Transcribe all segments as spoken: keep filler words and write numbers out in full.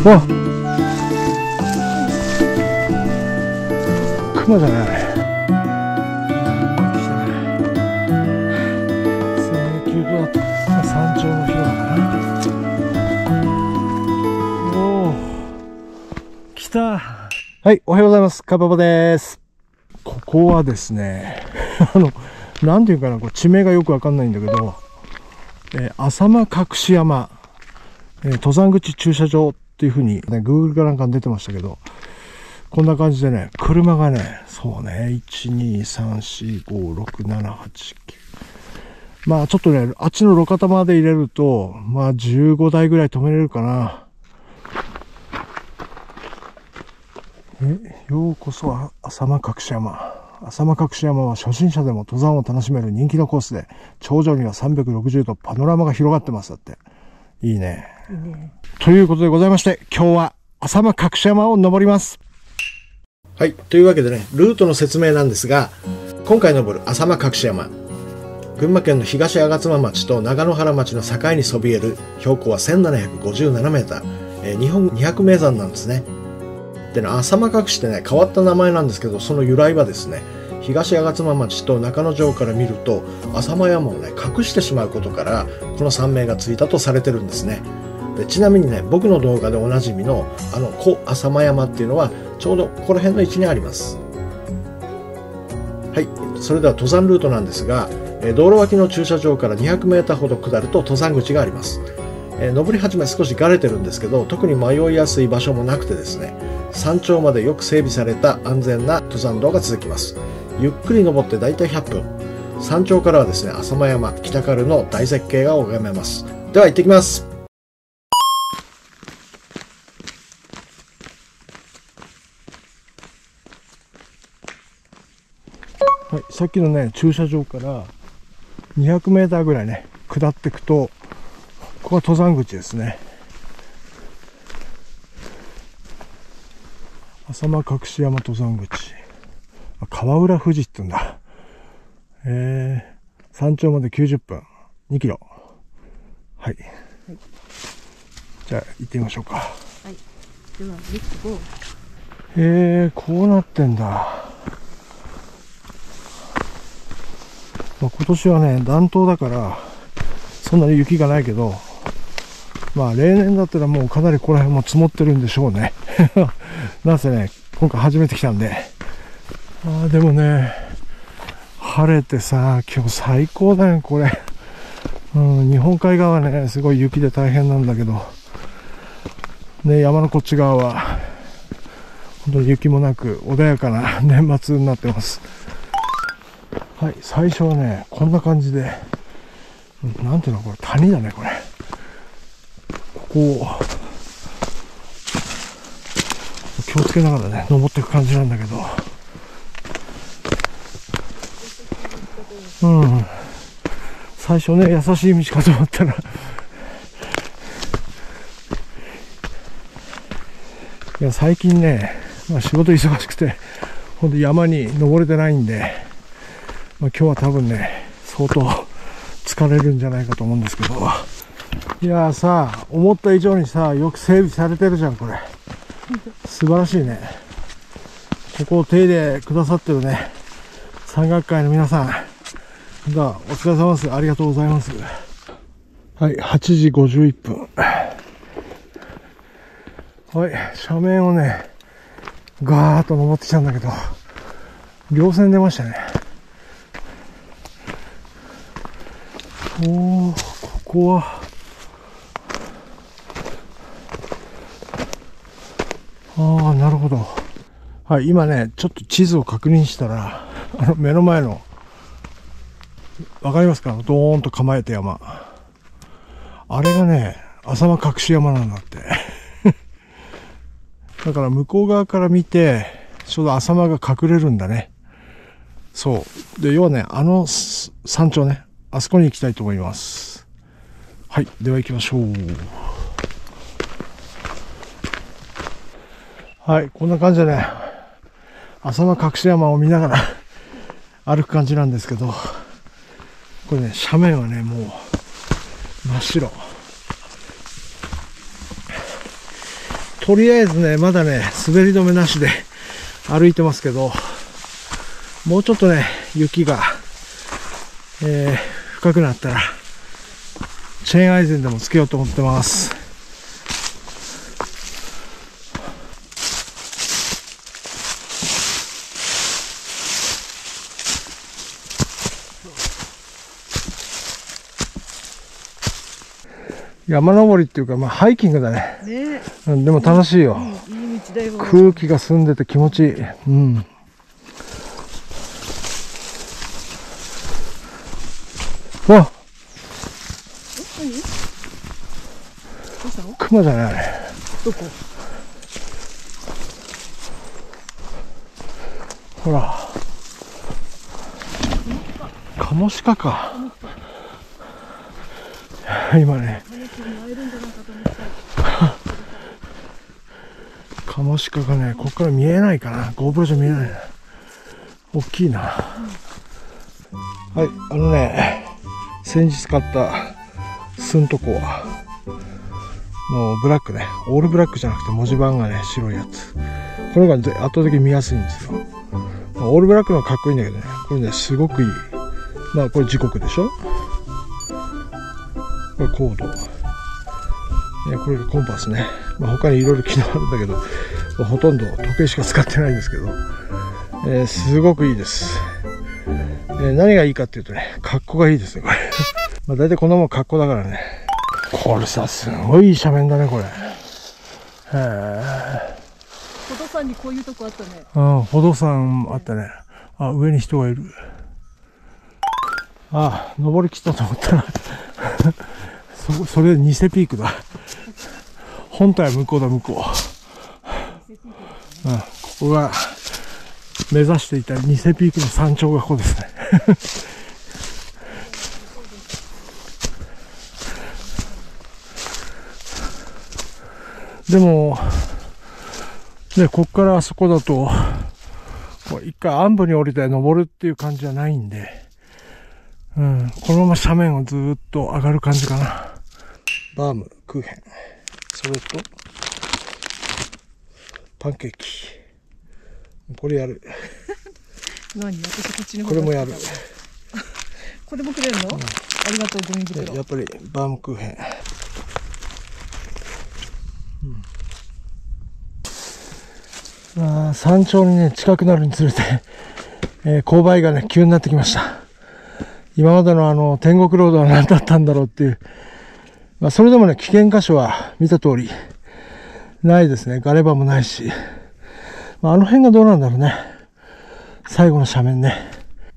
わっ、熊じゃない。すげえ急だった。山頂の広場かな。おお、来た。はい、おはようございます。かばばです。ここはですね、あの、なんていうかな、こう地名がよくわかんないんだけど、えー、浅間隠山、えー、登山口駐車場っていうふうに、ね、Google かなんかに出てましたけど、こんな感じでね、車がね、そうね、いち、に、さん、し、ご、ろく、なな、はち、きゅう。まあちょっとね、あっちの路肩まで入れると、まあじゅうごだいぐらい止めれるかな。え、ようこそ浅間隠山。浅間隠山は初心者でも登山を楽しめる人気のコースで、頂上にはさんびゃくろくじゅうどパノラマが広がってます。だって。いいね。いいね。ということでございまして、今日は浅間隠山を登ります。はい。というわけでね、ルートの説明なんですが、今回登る浅間隠山、群馬県の東吾妻町と長野原町の境にそびえる標高はせんななひゃくごじゅうななメーター、えー、日本にひゃく名山なんですね。でね、浅間隠ってね、変わった名前なんですけど、その由来はですね、東吾妻町と中野城から見ると、浅間山をね、隠してしまうことから、この山名がついたとされてるんですね。で、ちなみにね、僕の動画でおなじみの、あの、小浅間山っていうのは、ちょうどここら辺の位置にあります。はい。それでは登山ルートなんですが、道路脇の駐車場からにひゃくメーターほど下ると登山口があります。えー、登り始め少しがれてるんですけど、特に迷いやすい場所もなくてですね、山頂までよく整備された安全な登山道が続きます。ゆっくり登ってだいたいひゃっぷん。山頂からはですね、浅間山、北軽の大絶景が拝めます。では行ってきます。はい、さっきのね、駐車場からにひゃくメーターぐらいね、下っていくと、ここは登山口ですね。浅間隠山登山口。川浦富士って言うんだ。えー、山頂まできゅうじゅっぷん。にキロ。はい。はい、じゃあ行ってみましょうか。はい。では、レッツゴー。えー、こうなってんだ。まあ、今年はね、暖冬だから、そんなに雪がないけど、まあ、例年だったらもうかなりここら辺も積もってるんでしょうね。なんせね、今回初めて来たんで。ああ、でもね、晴れてさ、今日最高だよ、これ。うん、日本海側ね、すごい雪で大変なんだけど、ね、山のこっち側は、本当に雪もなく、穏やかな年末になってます。はい、最初はね、こんな感じで、なんていうの、これ、谷だね、これ。ここを、気をつけながらね、登っていく感じなんだけど、うん。最初ね、優しい道かと思ったら、いや、最近ね、まあ、仕事忙しくて、ほんと山に登れてないんで、まあ、今日は多分ね、相当疲れるんじゃないかと思うんですけど、いやーさ、思った以上にさ、よく整備されてるじゃん、これ。素晴らしいね。ここを手入れくださってるね、山岳会の皆さん、だ、お疲れ様です。ありがとうございます。はい、はちじごじゅういっぷん。はい、斜面をね、ガーッと登ってきたんだけど、稜線出ましたね。おー、ここは、ああ、なるほど。はい、今ね、ちょっと地図を確認したら、あの、目の前の、わかりますか？ドーンと構えた山。あれがね、浅間隠山なんだって。だから向こう側から見て、ちょうど浅間が隠れるんだね。そう。で、要はね、あの山頂ね、あそこに行きたいと思います。はい、では行きましょう。はい、こんな感じでね、浅間隠山を見ながら歩く感じなんですけど、これね、斜面はね、もう真っ白。 とりあえずね、まだね、滑り止めなしで歩いてますけど、もうちょっとね、雪が、えー、深くなったら、チェーンアイゼンでもつけようと思ってます。山登りっていうか、まあ、ハイキングだね。ね、うん、でも楽しいよ。いい、いい道だよ。空気が澄んでて気持ちいい。うん。うわっ、クマじゃないあれ。どこ？ほら、カモシカか。今ね、カモシカがね、ここから見えないかな。GoPro じゃ見えないな。大きいな。はい、あのね、先日買ったスントコアのブラックね、オールブラックじゃなくて文字盤がね、白いやつ。これが圧倒的に見やすいんですよ。まあ、オールブラックのかっこいいんだけどね、これね、すごくいい。まあ、これ時刻でしょ。これコード。ね、これがコンパスね。まあ、他にいろいろ機能あるんだけど、まあ、ほとんど時計しか使ってないんですけど、えー、すごくいいです。えー、何がいいかっていうとね、格好がいいですね、これ。まあ、大体こんなもん格好だからね。これさ、すごいいい斜面だね、これ。へえ。 宝登山にこういうとこあったね。 うん、宝登山あったね。あ、上に人がいる。あ、登りきったと思ったらそ、それで偽ピークだ。本体は向こうだ、向こう。うん、ここが目指していた偽ピークの山頂がここですね。でも、ね、こっからあそこだと、こう一回暗部に降りて登るっていう感じじゃないんで、うん、このまま斜面をずーっと上がる感じかな。バーム、クーヘン、それと、パンケーキ。これやる。 何？私こっちの方これもやる。 これもくれるの？うん、ありがとう、ゴミ袋。 やっぱりバームクーヘン。うん、あ、山頂にね、近くなるにつれて、えー、勾配がね、急になってきました。今までのあの、天国ロードは何だったんだろうっていう。まあ、それでもね、危険箇所は見た通り、ないですね。ガレ場もないし。まあ、あの辺がどうなんだろうね。最後の斜面ね。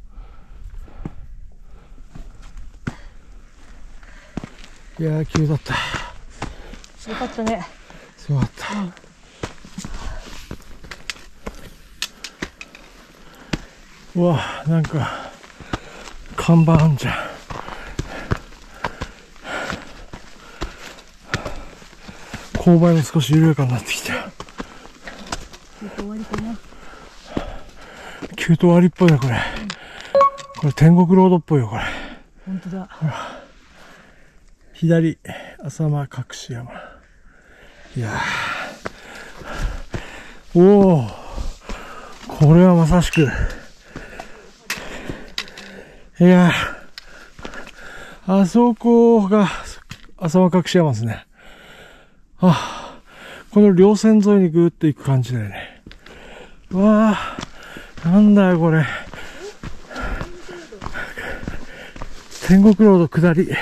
いやー、急だった。 すごかったね。 すごかった。うん、うわ、なんか、看板あんじゃん。勾配も少し緩やかになってきた。 急と終わりかな。 急と終わりっぽいね、これ。うん、これ天国ロードっぽいよ、これ。 本当だ。 左、浅間隠山。いやー。おお。これはまさしく。いやー。あそこが浅間隠山ですね。はあ、この稜線沿いにぐーっと行く感じだよね。うわあ、なんだよこれ。天国ロード下り。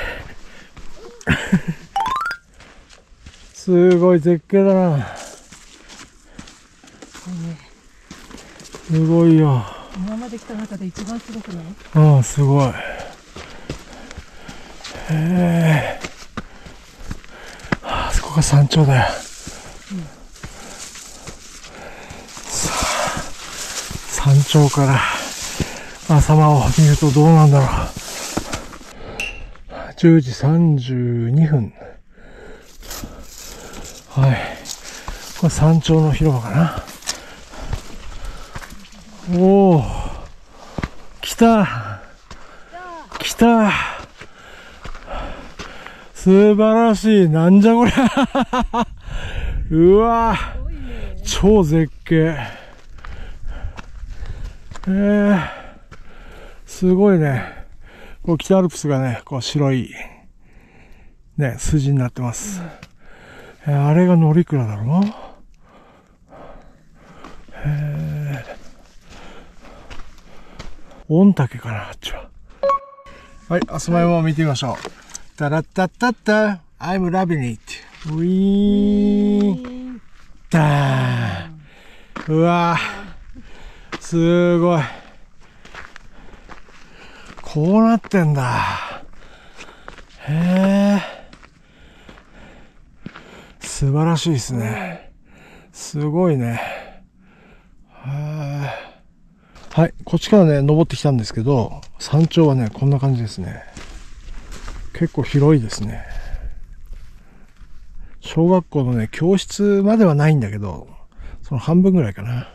すごい絶景だな。すごいよ。 今まで来た中で一番すごくない？ うん、すごい。へえ。あそこが山頂だよ。うん、さあ、山頂から浅間を見るとどうなんだろう。じゅうじさんじゅうにふん。はい。これ山頂の広場かな。おお、来た来た、素晴らしい。なんじゃこりゃうわすごいね。 超絶景。えー、すごいね。こう北アルプスがね、こう白い、ね、筋になってます。うん、えー、あれが乗鞍だろうな。へー。御嶽かな、あっちは。はい、あすま山を見てみましょう。タラッタッタッタ、I'm loving it. ウィーン。ダーン。うわぁ、すごい。こうなってんだ。へえ。素晴らしいですね。すごいね。へー。はい、こっちからね、登ってきたんですけど、山頂はね、こんな感じですね。結構広いですね。小学校のね、教室まではないんだけど、その半分ぐらいかな。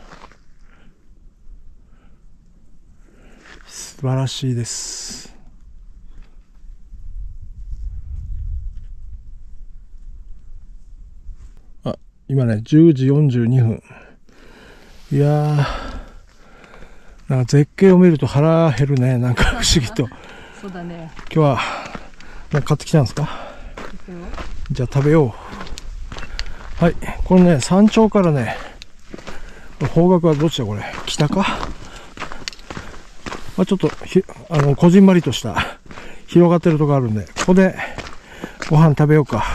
素晴らしいです。あ、今ね、じゅうじよんじゅうにふん。いやー、なんか絶景を見ると腹減るね、なんか不思議と。 そうだね。 今日は、なんか買ってきたんですか？じゃあ食べよう。はい、これね、山頂からね、方角はどっちだこれ？北か？まあ、ちょっとひ、あの、こじんまりとした、広がってるとこあるんで、ここでご飯食べようか。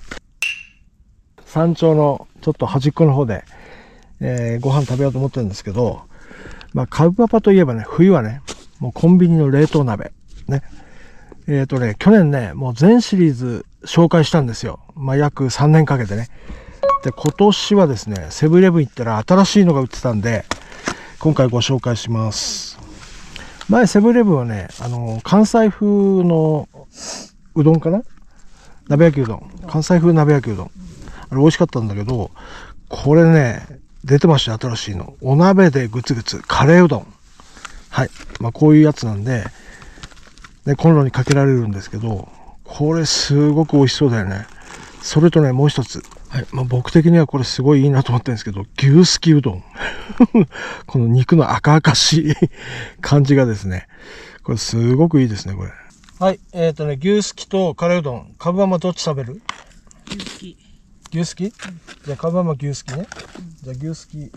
山頂のちょっと端っこの方で、えー、ご飯食べようと思ってるんですけど、まあ、カブパパといえばね、冬はね、もうコンビニの冷凍鍋。ね。えっとね、去年ね、もう全シリーズ紹介したんですよ。まあ、約さんねんかけてね。で、今年はですね、セブンイレブン行ったら新しいのが売ってたんで、今回ご紹介します。前、セブンイレブンはね、あの、関西風のうどんかな？鍋焼きうどん。関西風鍋焼きうどん。あれ美味しかったんだけど、これね、出てましたよ、新しいの。お鍋でグツグツ、カレーうどん。はい。まあ、こういうやつなんで、ね、コンロにかけられるんですけど、これすごく美味しそうだよね。それとね、もう一つ。はい。まあ、僕的にはこれすごいいいなと思ってるんですけど、牛すきうどん。この肉の赤々しい感じがですね、これすごくいいですね、これ。はい。えっとね、牛すきとカレーうどん。カブママどっち食べる？ 牛すき。 牛すき？うん、じゃあカブママ牛すきね。うん、じゃあ牛すき。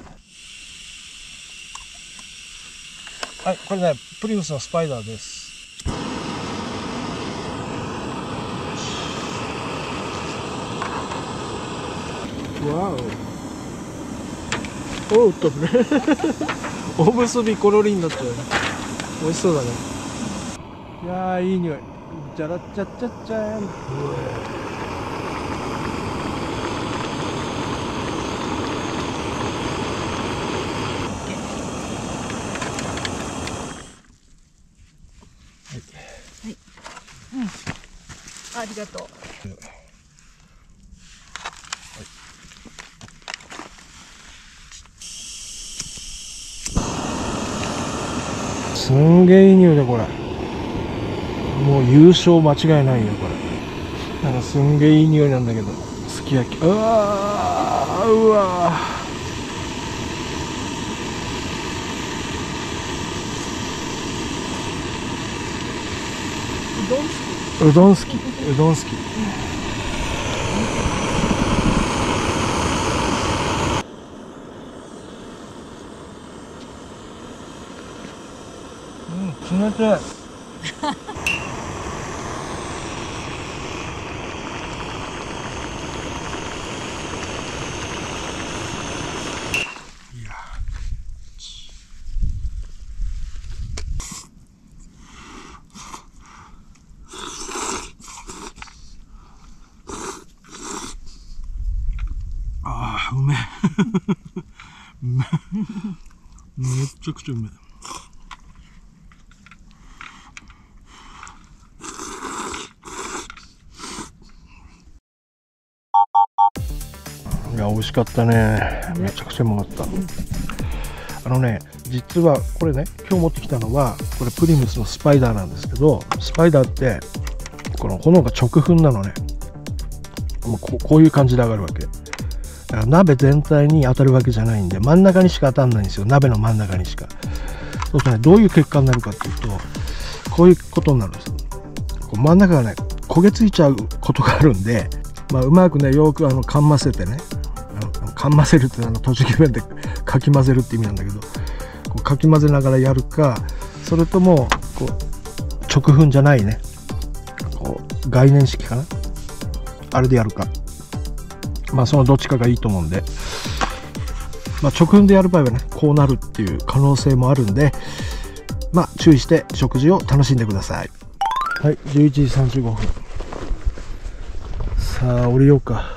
はい。これね、プリムスのスパイダーです。わお。おう、飛ぶね。おむすびコロリになったよね。美味しそうだね。いやー、いい匂い。じゃらっちゃっちゃっちゃーん。 はい。うん。ありがとう。 すんげえいい匂いだこれ。もう優勝間違いないよこれ。なんかすんげえいい匂いなんだけど、すき焼き。うわー、うわー。うどん好き。うどん好き。うん、冷たい。ああ、うめえ。うめえ。めっちゃくちゃうめえ。いや、美味しかったね。めちゃくちゃうまかった。あのね、実はこれね、今日持ってきたのは、これプリムスのスパイダーなんですけど、スパイダーって、この炎が直噴なのね。もうこう、こういう感じで上がるわけ。 だから鍋全体に当たるわけじゃないんで、真ん中にしか当たんないんですよ。鍋の真ん中にしか。そうするとね、どういう結果になるかっていうと、こういうことになるんですよ。こう真ん中がね、焦げついちゃうことがあるんで、まあ、うまくね、よくあの、かんませてね、あのかんませるってあの、栃木弁でかき混ぜるって意味なんだけど、こうかき混ぜながらやるか、それとも、こう、直粉じゃないね、こう、概念式かな、あれでやるか。まあ、そのどっちかがいいと思うんで、まあ、直粉でやる場合はね、こうなるっていう可能性もあるんで、まあ、注意して食事を楽しんでください。はい、じゅういちじさんじゅうごふん。さあ、降りようか。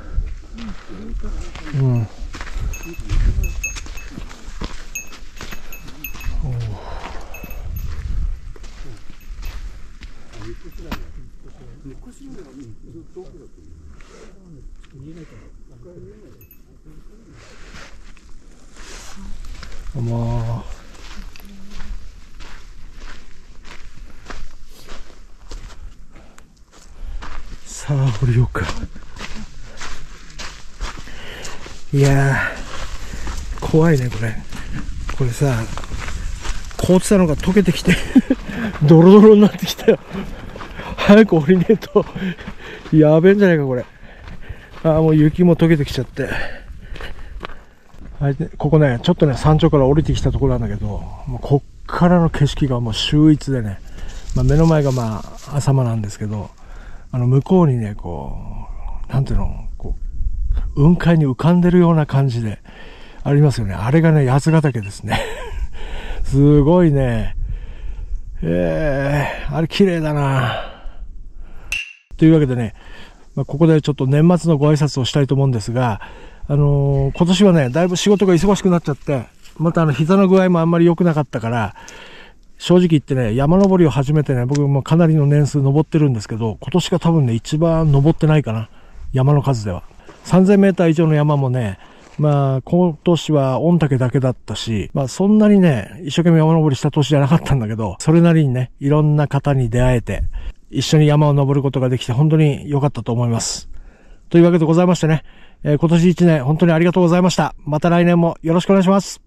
うん。まあ。さあ、降りようか。いやー、怖いね、これ。これさ、凍ってたのが溶けてきて、ドロドロになってきたよ。早く降りねえと、やべえんじゃないか、これ。ああ、もう雪も溶けてきちゃって。はい、ここね、ちょっとね、山頂から降りてきたところなんだけど、もうこっからの景色がもう秀逸でね、まあ、目の前がまあ、浅間なんですけど、あの、向こうにね、こう、なんていうの、こう、雲海に浮かんでるような感じで、ありますよね。あれがね、八ヶ岳ですね。すごいね。えー、あれ綺麗だな。というわけでね、まあ、ここでちょっと年末のご挨拶をしたいと思うんですが、あのー、今年はね、だいぶ仕事が忙しくなっちゃって、またあの、膝の具合もあんまり良くなかったから、正直言ってね、山登りを始めてね、僕もかなりの年数登ってるんですけど、今年が多分ね、一番登ってないかな。山の数では。さんぜんメーター以上の山もね、まあ、今年は御嶽だけだったし、まあ、そんなにね、一生懸命山登りした年じゃなかったんだけど、それなりにね、いろんな方に出会えて、一緒に山を登ることができて、本当に良かったと思います。というわけでございましてね、えー、今年一年、本当にありがとうございました。また来年もよろしくお願いします。